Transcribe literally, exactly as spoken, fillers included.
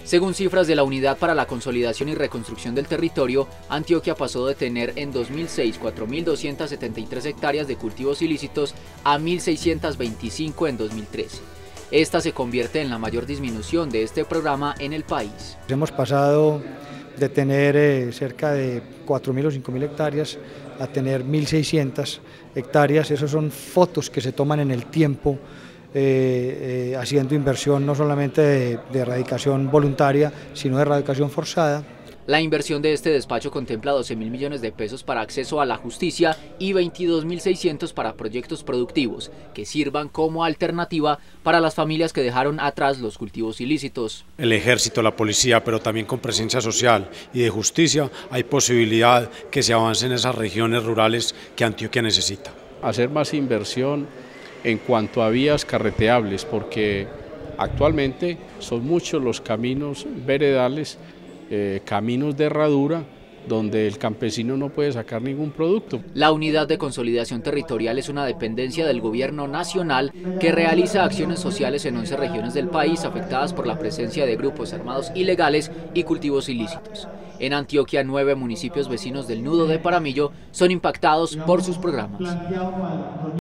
Según cifras de la Unidad para la Consolidación y Reconstrucción del Territorio, Antioquia pasó de tener en dos mil seis cuatro mil doscientas setenta y tres hectáreas de cultivos ilícitos a mil seiscientas veinticinco en dos mil trece. Esta se convierte en la mayor disminución de este programa en el país. Hemos pasado de tener eh, cerca de cuatro mil o cinco mil hectáreas a tener mil seiscientas hectáreas. Esas son fotos que se toman en el tiempo, eh, eh, haciendo inversión no solamente de, de erradicación voluntaria, sino de erradicación forzada. La inversión de este despacho contempla doce mil millones de pesos para acceso a la justicia y veintidós mil seiscientos para proyectos productivos que sirvan como alternativa para las familias que dejaron atrás los cultivos ilícitos. El ejército, la policía, pero también con presencia social y de justicia, hay posibilidad que se avance en esas regiones rurales que Antioquia necesita. Hacer más inversión en cuanto a vías carreteables, porque actualmente son muchos los caminos veredales, Eh, caminos de herradura, donde el campesino no puede sacar ningún producto. La Unidad de Consolidación Territorial es una dependencia del Gobierno Nacional que realiza acciones sociales en once regiones del país afectadas por la presencia de grupos armados ilegales y cultivos ilícitos. En Antioquia, nueve municipios vecinos del nudo de Paramillo son impactados por sus programas.